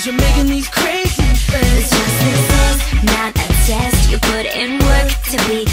Cause you're making these crazy faces. It's just success, not a test. You put in work to be